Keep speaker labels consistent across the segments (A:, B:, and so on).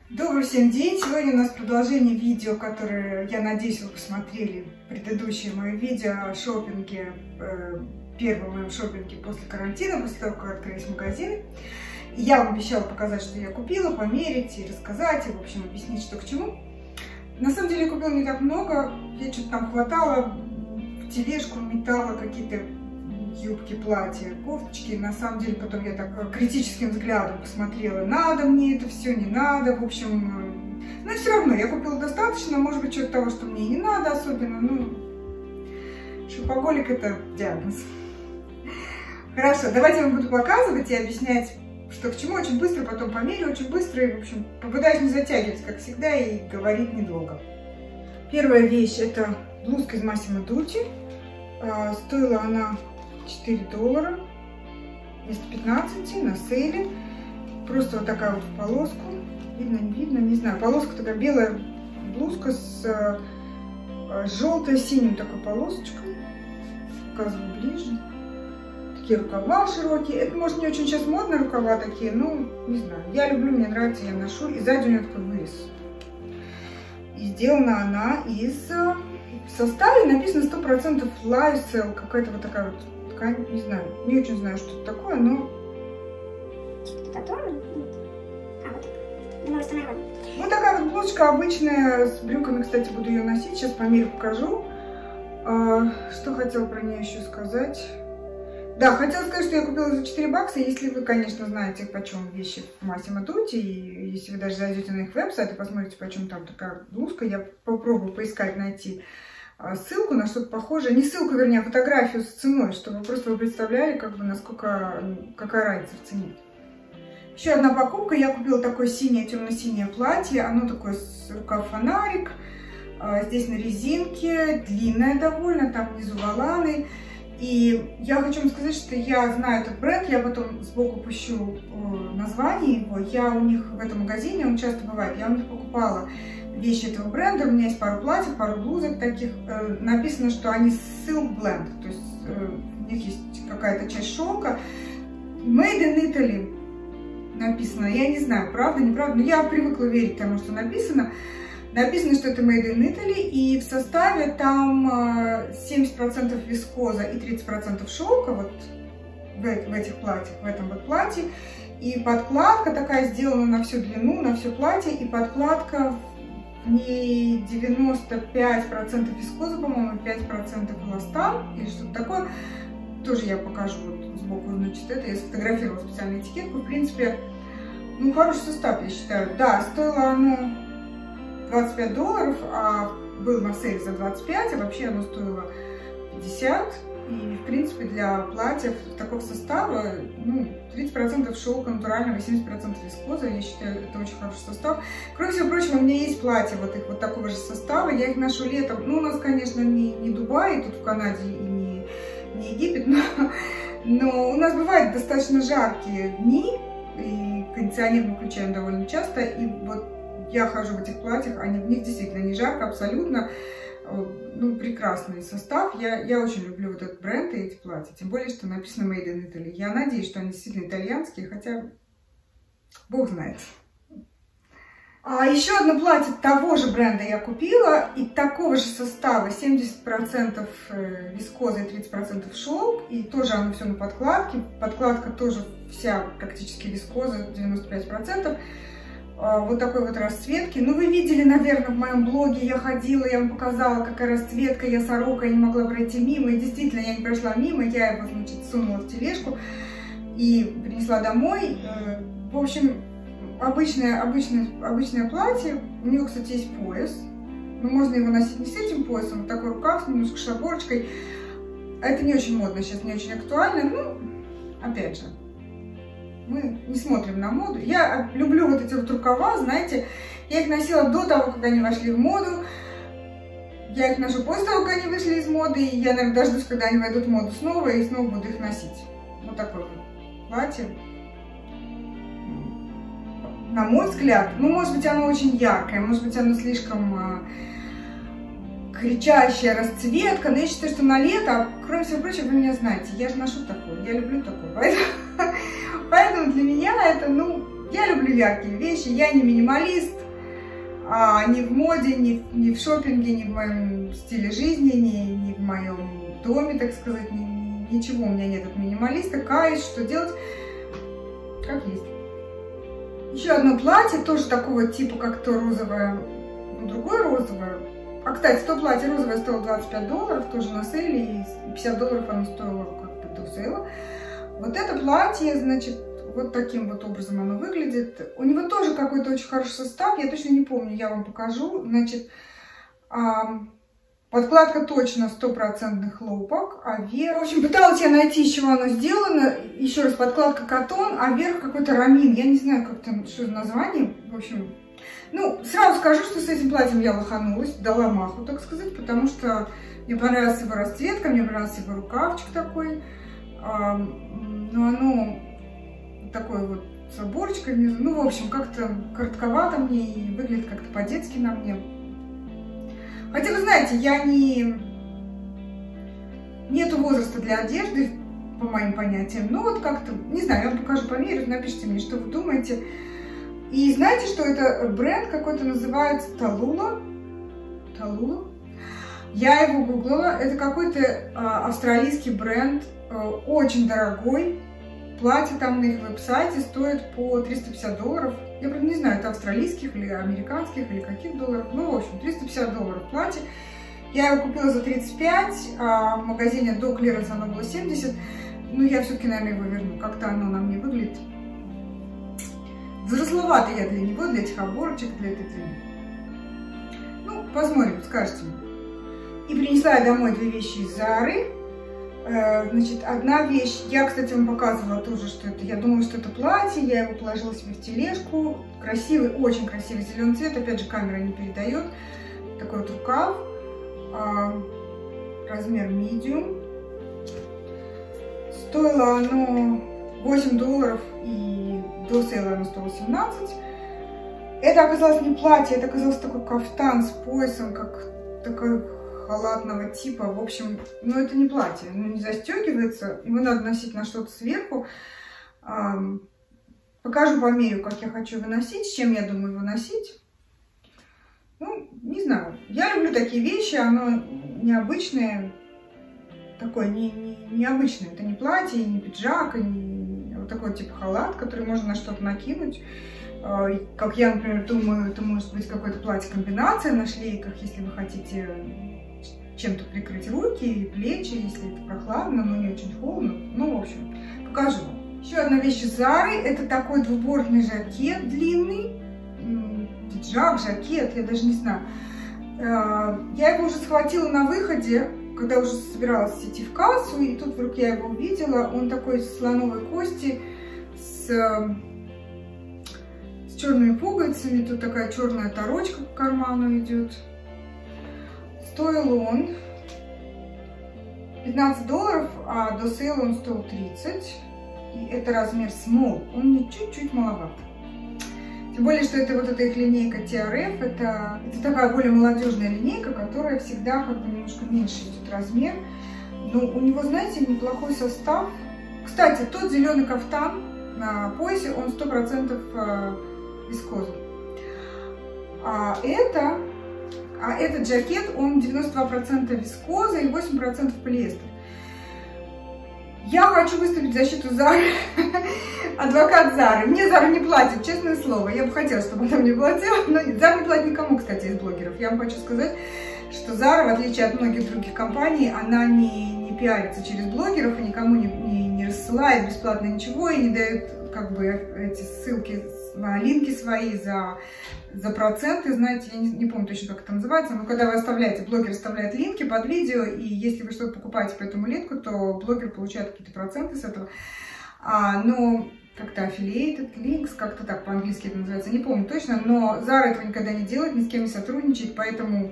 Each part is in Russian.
A: Добрый всем день! Сегодня у нас продолжение видео, которое, я надеюсь, вы посмотрели предыдущее мое видео о шопинге, первом моем шопинге после карантина, после того, как открылись магазины. Я вам обещала показать, что я купила, померить и рассказать, и, в общем, объяснить, что к чему. На самом деле я купила не так много, я что-то там хватала, в тележку метала какие-то юбки, платья, кофточки. На самом деле потом я так критическим взглядом посмотрела, надо мне это все, не надо, в общем. Но все равно я купила достаточно, может быть, что-то того, что мне и не надо особенно. Ну, шопоголик — это диагноз. Хорошо, давайте я вам буду показывать и объяснять, что к чему, очень быстро, потом померю очень быстро и, в общем, попытаюсь не затягивать, как всегда, и говорить недолго. Первая вещь — это блузка из Massimo Dutti. Стоила она $4, вместо 15 на сейле. Просто вот такая вот в полоску. Видно, не видно, не знаю. Полоска такая, белая блузка с желто-синим такой полосочкой. Показываю ближе. Такие рукава широкие. Это, может, не очень сейчас модно рукава такие, но не знаю. Я люблю, мне нравится, я ношу. И сзади у нее такой вырез. И сделана она из... В составе написано 100% Lyocell. Какая-то вот такая вот ткань, не знаю. Не очень знаю, что это такое, но... Вот такая вот блузочка обычная, с брюками, кстати, буду ее носить. Сейчас померю, покажу. Что хотела про нее еще сказать? Да, хотела сказать, что я купила за $4. Если вы, конечно, знаете, почем вещи в Massimo Dutti, и если вы даже зайдете на их веб-сайт и посмотрите, почем там такая блузка, я попробую поискать, найти ссылку на что-то похожее. Не ссылку, вернее, а фотографию с ценой, чтобы вы представляли, как бы, насколько, какая разница в цене. Еще одна покупка. Я купила такое синее, темно-синее платье. Оно такое с рукав-фонарик. Здесь на резинке, длинное довольно, там внизу воланы. И я хочу вам сказать, что я знаю этот бренд, я потом сбоку пущу название его. Я у них в этом магазине, он часто бывает, я у них покупала вещи этого бренда. У меня есть пару платьев, пару блузок таких. Написано, что они silk blend, то есть у них есть какая-то часть шелка. Made in Italy написано, я не знаю, правда, неправда, но я привыкла верить тому, что написано. Написано, что это Made in Italy, и в составе там 70% вискоза и 30% шелка, вот в этих платьях, в этом вот платье. И подкладка такая сделана на всю длину, на все платье, и подкладка не 95% вискоза, по-моему, 5% эластан или что-то такое. Тоже я покажу вот сбоку, значит, это я сфотографировала специальную этикетку. В принципе, ну, хороший состав, я считаю. Да, стоило оно $25, а был на сейле за 25, а вообще оно стоило 50. И, в принципе, для платьев такого состава, ну, 30% шелка натурального и 70% вискоза, я считаю, это очень хороший состав. Кроме всего прочего, у меня есть платья вот их вот такого же состава, я их ношу летом. Ну, у нас, конечно, не Дубай, тут в Канаде, и не Египет, но у нас бывают достаточно жаркие дни, и кондиционер мы включаем довольно часто, и вот я хожу в этих платьях, в них действительно не жарко, абсолютно, ну, прекрасный состав. Я очень люблю вот этот бренд и эти платья, тем более, что написано Made in Italy. Я надеюсь, что они действительно итальянские, хотя бог знает. А еще одно платье того же бренда я купила, и такого же состава, 70% вискоза и 30% шелк, и тоже оно все на подкладке. Подкладка тоже вся практически вискоза, 95%. Вот такой вот расцветки. Ну, вы видели, наверное, в моем блоге, я ходила, я вам показала, какая расцветка, я сорока, я не могла пройти мимо, и действительно, я не прошла мимо, я его, значит, сунула в тележку и принесла домой. В общем, обычное платье, у него, кстати, есть пояс, но можно его носить не с этим поясом, вот такой рукав, немножко с шаборочкой. Это не очень модно сейчас, не очень актуально, ну, опять же. Мы не смотрим на моду. Я люблю вот эти вот рукава, знаете, я их носила до того, как они вошли в моду. Я их ношу после того, как они вышли из моды. И я, наверное, дождусь, когда они войдут в моду снова, и снова буду их носить. Вот такое вот платье. На мой взгляд, ну, может быть, оно очень яркое, может быть, оно слишком кричащая расцветка, но я считаю, что на лето, кроме всего прочего, вы меня знаете, я же ношу такое, я люблю такое, поэтому для меня это, ну, Я люблю яркие вещи, я не минималист, ни в моде, ни в шопинге, ни в моем стиле жизни, ни в моем доме, так сказать, ничего у меня нет от минималиста. Каюсь, что делать, как есть. Еще одно платье, тоже такого типа, как то розовое, другое розовое. А, кстати, то платье розовое стоило $25, тоже на сейле, и $50 оно стоило как бы до сейла. Вот это платье, значит, вот таким вот образом оно выглядит. У него тоже какой-то очень хороший состав, я точно не помню, я вам покажу. Значит, подкладка точно 100% хлопок, а верх... В общем, пыталась я найти, из чего оно сделано. Еще раз, подкладка катон, а верх какой-то рамин. Я не знаю, как там, что за название. В общем, ну, сразу скажу, что с этим платьем я лоханулась, дала маху, так сказать, потому что мне понравилась его расцветка, мне понравился его рукавчик такой. Но оно такое вот с оборочкой внизу. Ну, в общем, как-то коротковато мне и выглядит как-то по-детски на мне. Хотя, вы знаете, я нету возраста для одежды, по моим понятиям. Ну, вот как-то, не знаю, я вам покажу, померю, напишите мне, что вы думаете. И знаете, что это бренд какой-то называется Талула. Талула. Я его гуглила. Это какой-то австралийский бренд, очень дорогой. Платье там на их веб-сайте стоит по $350. Я, правда, не знаю, это австралийских или американских, или каких долларов. Ну, в общем, $350 платье. Я его купила за 35, а в магазине до клиренса оно было 70. Ну, я все-таки, наверное, его верну. Как-то оно на мне выглядит. Взрословато я для него, для этих оборочек, для этой длины. Ну, посмотрим, скажете мне. И принесла я домой две вещи из Зары. Значит, одна вещь, я, кстати, вам показывала тоже, что это, я думала, что это платье, я его положила себе в тележку. Красивый, очень красивый зеленый цвет, опять же, камера не передает. Такой вот рукав, размер medium. Стоило оно $8, и до сейла оно стоило 17. Это оказалось не платье, это оказалось такой кафтан с поясом, как такой халатного типа. В общем, ну это не платье, оно не застегивается, его надо носить на что-то сверху. Покажу, померю, как я хочу его носить, с чем я думаю его носить. Ну, не знаю. Я люблю такие вещи, оно необычное, такое необычное. Это не платье, не пиджак, не вот такой типа халат, который можно на что-то накинуть. Как я, например, думаю, это может быть какое-то платье-комбинация на шлейках, если вы хотите чем-то прикрыть руки и плечи, если это прохладно, но не очень холодно. Ну, в общем, покажу вам. Еще одна вещь из Зары. Это такой двубортный жакет длинный. Пиджак, жакет, я даже не знаю. Я его уже схватила на выходе, когда уже собиралась идти в кассу, и тут вдруг я его увидела. Он такой из слоновой кости, с черными пуговицами. Тут такая черная торочка по карману идет. Стоил он $15, а до сейла он стоил 30. И это размер small. Он мне чуть-чуть маловат. Тем более, что это вот эта их линейка TRF. Это такая более молодежная линейка, которая всегда как бы немножко меньше идет размер. Но у него, знаете, неплохой состав. Кстати, тот зеленый кафтан на поясе, он 100% вискоза. А этот жакет, он 92% вискоза и 8% полиэстер. Я хочу выступить в защиту Зары, адвокат Зары. Мне Зара не платит, честное слово. Я бы хотела, чтобы она мне платила, но Зара не платит никому, кстати, из блогеров. Я вам хочу сказать, что Зара, в отличие от многих других компаний, она не пиарится через блогеров и никому не рассылает бесплатно ничего и не дает как бы эти ссылки на линки свои за проценты, знаете, я не помню точно, как это называется, но когда вы оставляете, блогер оставляет линки под видео, и если вы что-то покупаете по этому линку, то блогер получает какие-то проценты с этого. Но как-то affiliated links, как-то так по-английски это называется, не помню точно, но Zara этого никогда не делает, ни с кем не сотрудничает, поэтому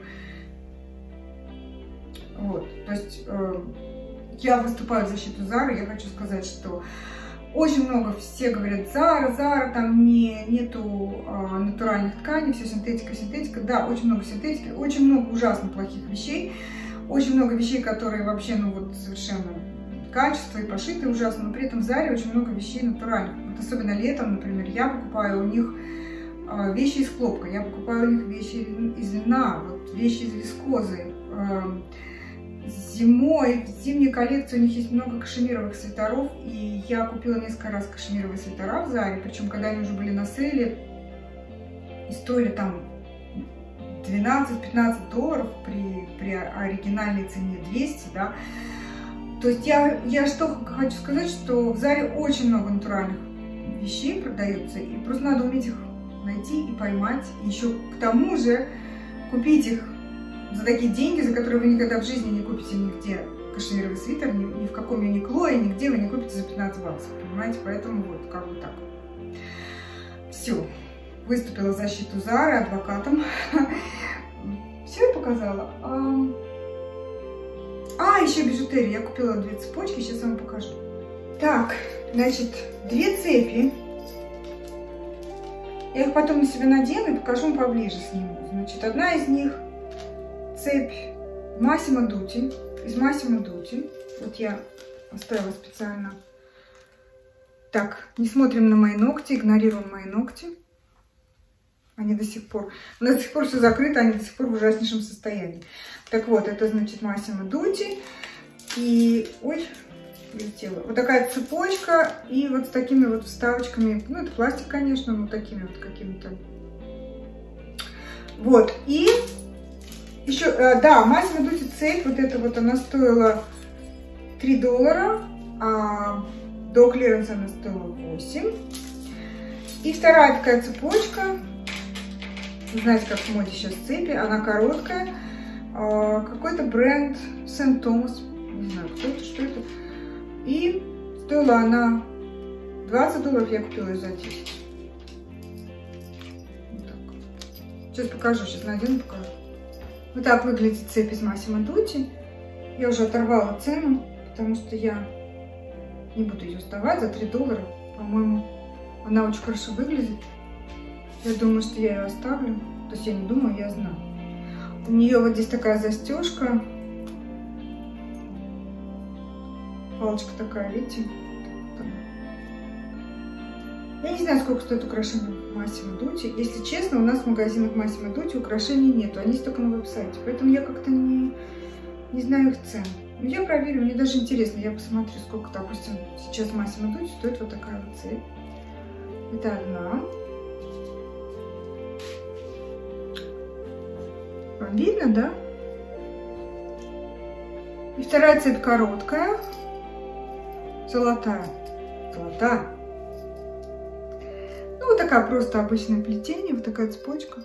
A: вот, то есть я выступаю в защиту Zara, я хочу сказать, что очень много, все говорят, Zara, там нету натуральных тканей, все синтетика. Да, очень много синтетики, очень много ужасно плохих вещей, очень много вещей, которые вообще, ну вот, совершенно качество и пошиты ужасно, но при этом в Заре очень много вещей натуральных. Вот особенно летом, например, я покупаю у них вещи из хлопка, я покупаю у них вещи из льна, вот, вещи из вискозы. Зимой, в зимней коллекции у них есть много кашемировых свитеров, и я купила несколько раз кашемировые свитера в Заре, причем когда они уже были на сейле, и стоили там $12-15 при оригинальной цене 200, да. То есть я что хочу сказать, что в Заре очень много натуральных вещей продается, и просто надо уметь их найти и поймать, и еще к тому же купить их за такие деньги, за которые вы никогда в жизни не купите нигде кашемировый свитер, ни в каком Юникло, и нигде вы не купите за 15 баксов, понимаете? Поэтому вот, как бы так. Все. Выступила в защиту Зары адвокатом. Все я показала. Еще бижутерия. Я купила 2 цепочки, сейчас вам покажу. Так, значит, 2 цепи. Я их потом на себя надену и покажу вам поближе сниму. Значит, одна из них цепь Massimo Dutti, из Massimo Dutti. Вот я оставила специально. Так, не смотрим на мои ногти, игнорируем мои ногти. Они до сих пор, у нас до сих пор все закрыто, они до сих пор в ужаснейшем состоянии. Так вот, это значит Massimo Dutti. И, ой, улетела. Вот такая цепочка и вот с такими вот вставочками. Ну, это пластик, конечно, но такими вот какими-то. Вот, и еще, да, Massimo Dutti цепь, вот эта вот, она стоила $3, а до клиренса она стоила 8. И вторая такая цепочка. Вы знаете, как в моде сейчас цепи, она короткая. Какой-то бренд Сент Томас, не знаю, кто это, что это. И стоила она $20, я купила ее за 10. Вот так. Сейчас покажу, сейчас надену, покажу. Вот так выглядит цепь из Massimo Dutti. Я уже оторвала цену, потому что я не буду ее сдавать за $3. По-моему, она очень хорошо выглядит. Я думаю, что я ее оставлю. То есть я не думаю, я знаю. У нее вот здесь такая застежка. Палочка такая, видите? Я не знаю, сколько стоит украшение Massimo Dutti. Если честно, у нас в магазинах Massimo Dutti украшений нету. Они есть только на веб-сайте. Поэтому я как-то не знаю их цен. Но я проверю, мне даже интересно. Я посмотрю, сколько, допустим, сейчас Massimo Dutti стоит вот такая вот цепь. Это одна. Вам видно, да? И вторая цепь короткая. Золотая. Золотая. Ну, вот такая просто обычное плетение. Вот такая цепочка.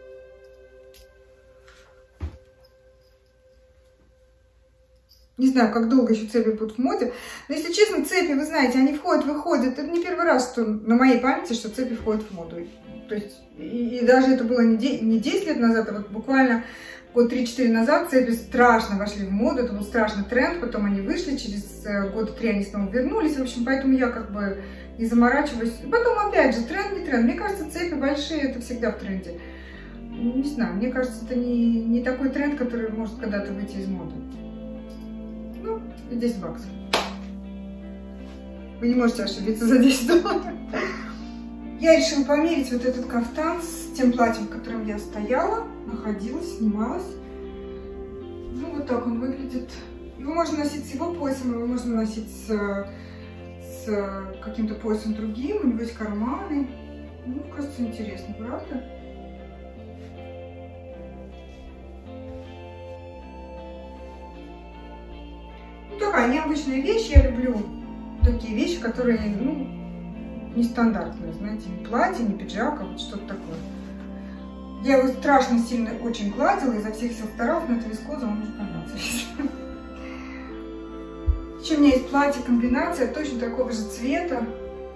A: Не знаю, как долго еще цепи будут в моде. Но, если честно, цепи, вы знаете, они входят, выходят. Это не первый раз, что на моей памяти, что цепи входят в моду. То есть, и даже это было не 10 лет назад, а вот буквально год 3-4 назад цепи страшно вошли в моду. Это был страшный тренд, потом они вышли, через года 3 они снова вернулись. В общем, поэтому я как бы не заморачиваюсь. Потом, опять же, тренд не тренд. Мне кажется, цепи большие, это всегда в тренде. Не знаю, мне кажется, это не такой тренд, который может когда-то выйти из моды. Ну, и 10 баксов. Вы не можете ошибиться за $10. Я решила померить вот этот кафтан с тем платьем, в котором я стояла, находилась, снималась. Ну, вот так он выглядит. Его можно носить с его поясом, его можно носить с каким-то поясом другим. У него есть карманы. Ну, кажется, интересно, правда? Ну, такая необычная вещь. Я люблю такие вещи, которые, ну, нестандартные, знаете, не платье, не пиджак, а вот что-то такое. Я его страшно сильно очень гладила, изо всех сил старалась, но это вискоза, он уже понравился. Еще у меня есть платье, комбинация точно такого же цвета,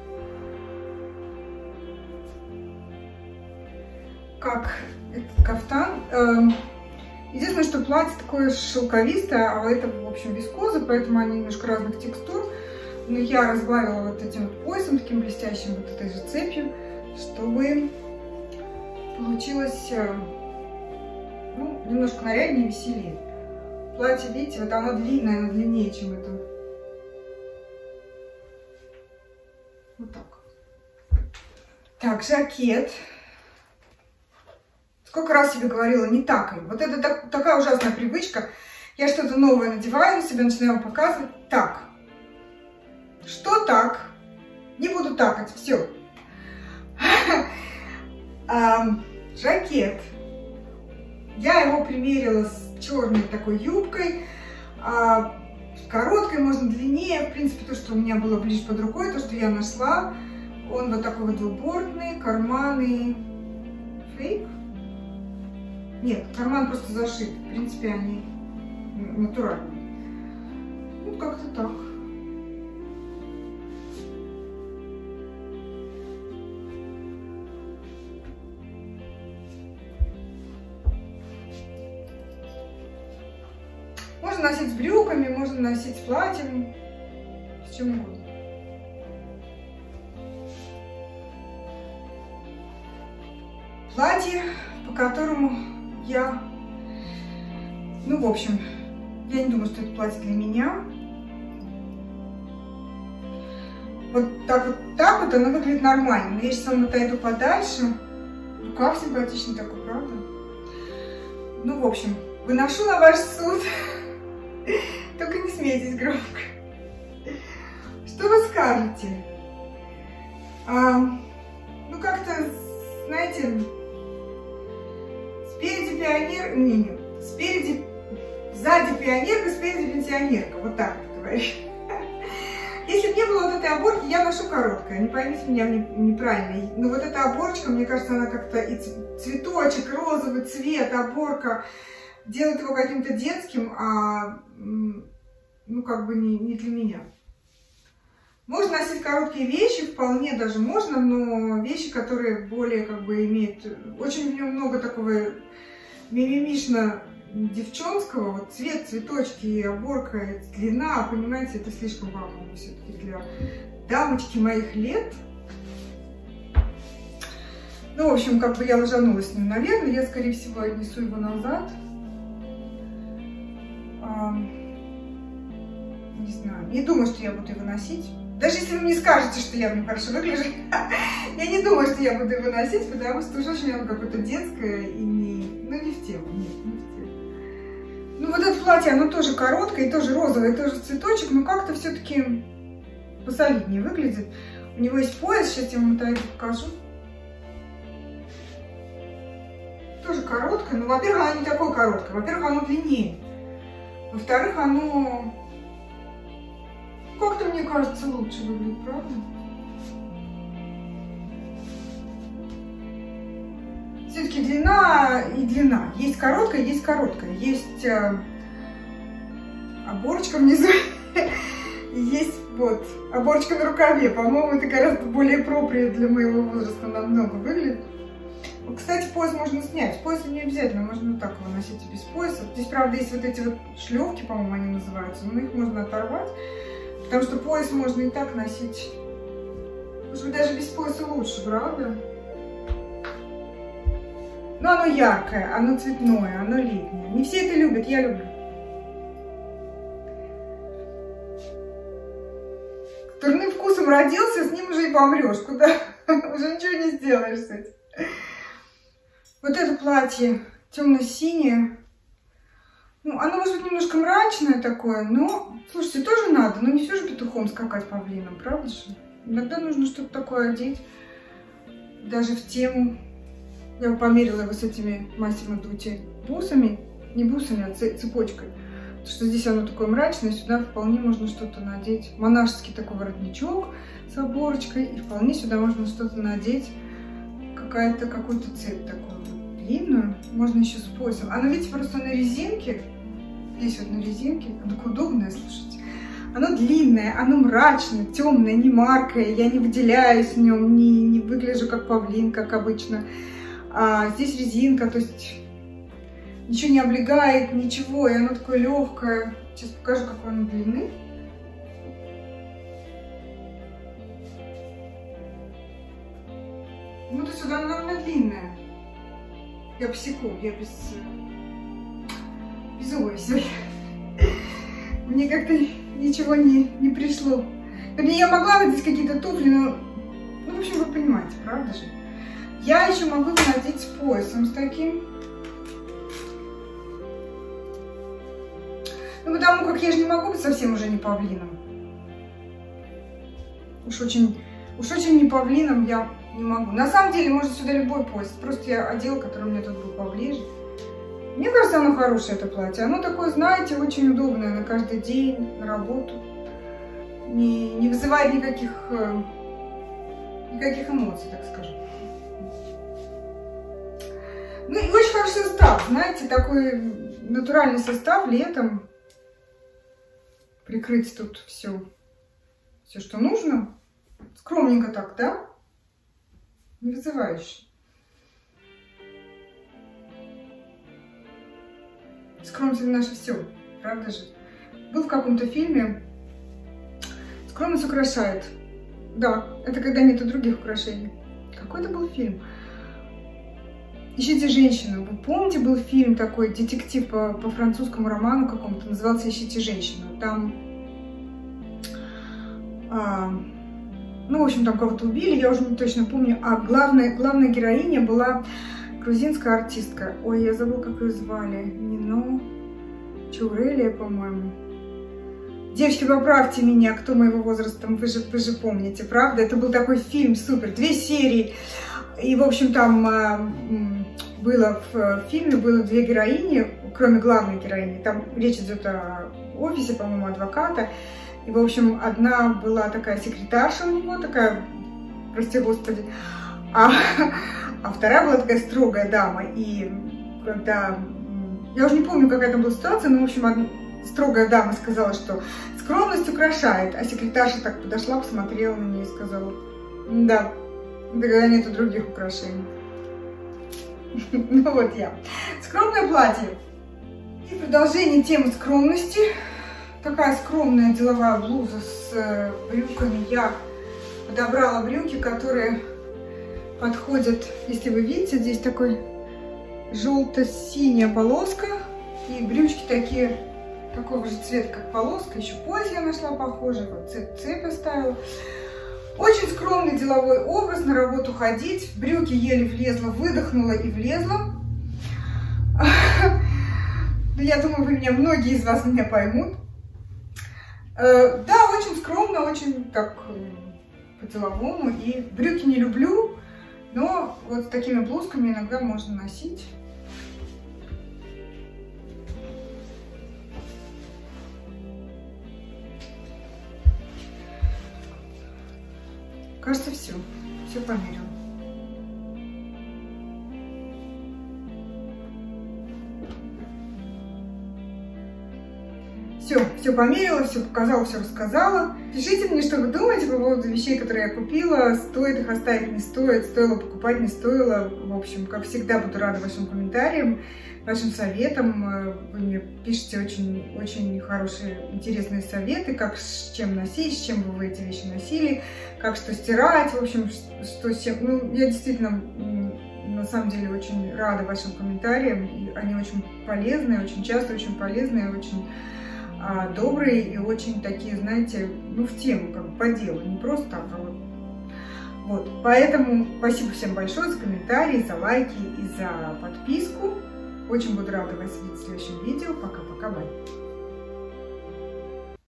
A: как этот кафтан. Единственное, что платье такое шелковистое, а это, в общем, вискоза, поэтому они немножко разных текстур. Но я разбавила вот этим вот поясом, таким блестящим, вот этой же цепью, чтобы получилось, ну, немножко наряднее и веселее. Платье, видите, вот оно длинное, оно длиннее, чем это Так, жакет. Сколько раз себе говорила, не так. Вот это такая ужасная привычка. Я что-то новое надеваю на себя, начинаю показывать. Так. Что так? Не буду такать. Все. Жакет. Я его примерила с черной такой юбкой. Короткой, можно длиннее. В принципе, то, что у меня было ближе под рукой, то, что я нашла. Он вот такой вот двубортный, карманы. Фейк? Нет, карман просто зашит. В принципе, они натуральные. Ну, как-то так. Можно носить с брюками, можно носить с платьем, с чем угодно. Платье, по которому я, ну, в общем, я не думаю, что это платье для меня. Вот так вот оно выглядит нормально. Но я сейчас вам отойду подальше. Рукав симпатичный такой, правда? Ну, в общем, выношу на ваш суд. Только не смейтесь громко. Что вы скажете? Ну, как-то, знаете, спереди пионер... спереди... Сзади пионерка, спереди пенсионерка. Вот так это говоришь. Если бы не было вот этой оборки, я ношу короткое. Не поймите меня неправильно. Но вот эта оборочка, мне кажется, она как-то и цветочек, розовый цвет, оборка делает его каким-то детским, ну, как бы не для меня. Можно носить короткие вещи, вполне даже можно, но вещи, которые более, как бы, имеют... Очень в нем много такого мимимишно-девчонского, вот цвет, цветочки, оборка, длина, понимаете, это слишком важно все-таки для дамочки моих лет. Ну, в общем, как бы я ложанулась с ним, наверное, я, скорее всего, отнесу его назад. Не знаю, не думаю, что я буду его носить. Даже если вы мне скажете, что я в нем хорошо выгляжу, я не думаю, что я буду его носить, потому что уж очень оно какое-то детское и не в тему. Нет, не в тему. Ну, вот это платье, оно тоже короткое, и тоже розовое, и тоже цветочек, но как-то все-таки посолиднее выглядит. У него есть пояс, сейчас я вам это покажу. Тоже короткое, но, во-первых, оно не такое короткое, во-первых, оно длиннее. Во-вторых, оно как-то, мне кажется, лучше выглядит, правда? Все-таки длина и длина. Есть короткая, есть короткая. Есть оборочка внизу, есть вот оборочка на рукаве. По-моему, это гораздо более проприет для моего возраста намного выглядит. Кстати, пояс можно снять. Пояс не обязательно, можно вот так его носить и без пояса. Здесь, правда, есть вот эти вот шлевки, по-моему, они называются, но их можно оторвать, потому что пояс можно и так носить. Может быть, даже без пояса лучше, правда? Но оно яркое, оно цветное, оно летнее. Не все это любят, я люблю. С дурным вкусом родился, с ним уже и помрешь. Куда? Уже ничего не сделаешь с этим. Вот это платье темно-синее. Ну, оно может быть немножко мрачное такое, но, слушайте, тоже надо. Но не все же петухом скакать павлином, правда же? Иногда нужно что-то такое одеть, даже в тему. Я померила его с этими Massimo Dutti бусами. Не бусами, а цепочкой. Потому что здесь оно такое мрачное, сюда вполне можно что-то надеть. Монашеский такой воротничок с оборочкой. И вполне сюда можно что-то надеть. Какую-то цепь такую длинную. Можно еще с поясом. Оно, видите, просто на резинке. Здесь вот на резинке. Оно такое удобное, слушайте. Оно длинное, оно мрачное, темное, не маркое. Я не выделяюсь в нем, не выгляжу как павлин, как обычно. А здесь резинка, то есть ничего не облегает, ничего. И оно такое легкое. Сейчас покажу, какой оно длины. Ну, то сюда, наверное, длинная. Я посеку, я без ой, мне как-то ничего не пришло. Вернее, я могла надеть какие-то туфли, но, ну, в общем, вы понимаете, правда же? Я еще могу надеть с поясом с таким. Ну, потому как я же не могу быть совсем уже не павлином. Уж очень не павлином я не могу. На самом деле, может сюда любой пояс. Просто я одела, который у меня тут был поближе. Мне кажется, оно хорошее, это платье. Оно такое, знаете, очень удобное на каждый день, на работу. Не вызывает никаких эмоций, так скажем. Ну и очень хороший состав, знаете, такой натуральный состав летом. Прикрыть тут все, что нужно. Скромненько так, да? Не вызывающе. Скромность — это наше все, правда же? Был в каком-то фильме «Скромность украшает». Да, это когда нету других украшений. Какой это был фильм? «Ищите женщину». Вы помните, был фильм такой, детектив по французскому роману какому-то, назывался «Ищите женщину». Там, ну, в общем, там кого-то убили, я уже не точно помню. А главная героиня была грузинская артистка. Ой, я забыла, как ее звали. Нино Чаурелия, по-моему. Девочки, поправьте меня, кто моего возраста, вы же помните, правда? Это был такой фильм, супер, 2 серии. И, в общем, там в фильме было 2 героини, кроме главной героини. Там речь идет о офисе, по-моему, адвоката. И, в общем, одна была такая секретарша у него, такая, прости господи, а вторая была такая строгая дама. И когда, я уже не помню, какая там была ситуация, но, в общем, строгая дама сказала, что скромность украшает, а секретарша так подошла, посмотрела на нее и сказала: да, когда нету других украшений. Ну вот я. Скромное платье. И продолжение темы скромности. Такая скромная деловая блуза с брюками. Я подобрала брюки, которые подходят, если вы видите, здесь такой желто-синяя полоска. И брючки такие, такого же цвета, как полоска. Еще пояс я нашла похожий. Вот цепь оставила. Очень скромный деловой образ, на работу ходить. В брюки еле влезла, выдохнула и влезла. Я думаю, многие из вас меня поймут. Да, очень скромно, очень так по-деловому. И брюки не люблю, но вот с такими блузками иногда можно носить. Кажется, все померила. Все померила, все показала, все рассказала. Пишите мне, что вы думаете по поводу вещей, которые я купила. Стоит их оставить, не стоит, стоило покупать, не стоило. В общем, как всегда, буду рада вашим комментариям, вашим советам. Вы мне пишете очень хорошие, интересные советы, как с чем носить, с чем вы эти вещи носили, как что стирать, в общем, что с чем. Ну, я действительно, на самом деле, очень рада вашим комментариям. И они очень полезные, очень часто очень полезные, очень добрые и очень такие, знаете, ну, в тему, как бы по делу, не просто так, а вот. Поэтому спасибо всем большое за комментарии, за лайки и за подписку. Очень буду рада вас видеть в следующем видео. Пока-пока, бай.